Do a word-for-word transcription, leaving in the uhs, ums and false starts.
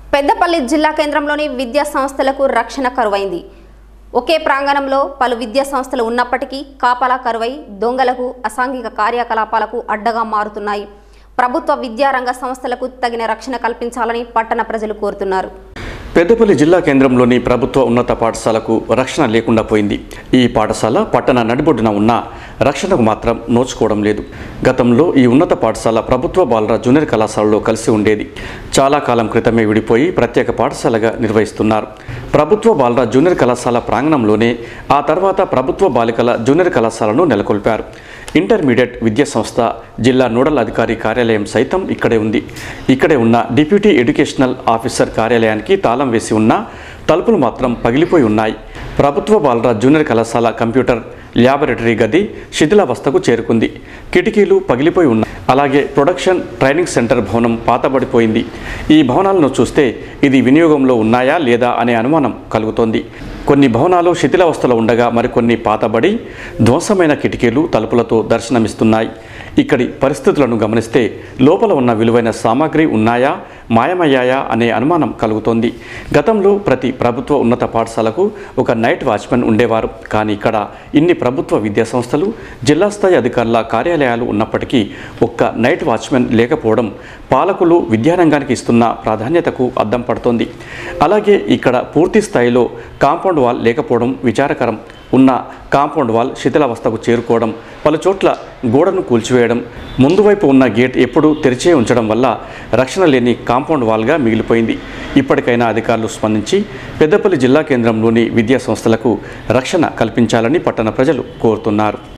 పెద్దపల్లి జిల్లా కేంద్రంలోని విద్యా సంస్థలకు రక్షణ కరువైంది. ఒకే ప్రాంగణంలో పలు విద్యా సంస్థలు ఉన్నప్పటికీ కాపలా కరువై దొంగలకు అసాంఘిక కార్యకలాపాలకు అడ్డగా మారుతున్నాయి. ప్రభుత్వ విద్యారంగ సంస్థలకు తగిన రక్షణ కల్పించాలని పట్టణ ప్రజలు కోరుతున్నారు. పెద్దపల్లి జిల్లా కేంద్రంలోని ప్రభుత్వ ఉన్నత పాఠశాలకు రక్షణ లేకుండా పోయింది. ఈ పాఠశాల పట్టణ నడిబొడ్డున ఉన్న రక్షణకు మాత్రం నోచుకోవడం లేదు. గతంలో ఈ ఉన్నత పాఠశాల ప్రభుత్వ బాలుర జూనియర్ కళాశాలలో కలిసి ఉండేది. చాలా కాలం క్రితమే విడిపోయి ప్రత్యేక పాఠశాలగా నిర్వహిస్తున్నారు. ప్రభుత్వ బాలుర జూనియర్ కళాశాల ప్రాంగణంలోనే ఆ తర్వాత ప్రభుత్వ బాలికల జూనియర్ కళాశాలను నెలకొల్పారు. ఇంటర్మీడియట్ విద్యా సంస్థ జిల్లా నోడల్ అధికారి కార్యాలయం సైతం ఇక్కడే ఉంది. ఇక్కడే ఉన్న డిప్యూటీ ఎడ్యుకేషనల్ ఆఫీసర్ కార్యాలయానికి తాళం వేసి ఉన్న తలుపులు మాత్రం పగిలిపోయి ఉన్నాయి. ప్రభుత్వ బాలుర జూనియర్ కళాశాల కంప్యూటర్ ల్యాబొరేటరీ గది శిథిలావస్థకు చేరుకుంది. కిటికీలు పగిలిపోయి ఉన్నాయి. అలాగే ప్రొడక్షన్ ట్రైనింగ్ సెంటర్ భవనం పాతబడిపోయింది. ఈ భవనాలను చూస్తే ఇది వినియోగంలో ఉన్నాయా లేదా అనే అనుమానం కలుగుతోంది. కొన్ని భవనాలు శిథిలావస్థలో ఉండగా మరికొన్ని పాతబడి ధ్వంసమైన కిటికీలు తలుపులతో దర్శనమిస్తున్నాయి. ఇక్కడి పరిస్థితులను గమనిస్తే లోపల ఉన్న విలువైన సామాగ్రి ఉన్నాయా మాయమయ్యాయా అనే అనుమానం కలుగుతోంది. గతంలో ప్రతి ప్రభుత్వ ఉన్నత పాఠశాలకు ఒక నైట్ వాచ్మెన్ ఉండేవారు. కానీ ఇక్కడ ఇన్ని ప్రభుత్వ విద్యా సంస్థలు జిల్లా స్థాయి అధికారుల కార్యాలయాలు ఉన్నప్పటికీ ఒక్క నైట్ వాచ్మెన్ లేకపోవడం పాలకులు విద్యారంగానికి ఇస్తున్న ప్రాధాన్యతకు అద్దం పడుతోంది. అలాగే ఇక్కడ పూర్తి స్థాయిలో కాంపౌండ్ వాల్ లేకపోవడం విచారకరం. ఉన్న కాంపౌండ్ వాల్ శిథిలావస్థకు చేరుకోవడం, పలు చోట్ల గోడను కూల్చివేయడం, ముందు వైపు ఉన్న గేట్ ఎప్పుడూ తెరిచే ఉంచడం వల్ల రక్షణ లేని కాంపౌండ్ వాల్గా మిగిలిపోయింది. ఇప్పటికైనా అధికారులు స్పందించి పెద్దపల్లి జిల్లా కేంద్రంలోని విద్యా సంస్థలకు రక్షణ కల్పించాలని పట్టణ ప్రజలు కోరుతున్నారు.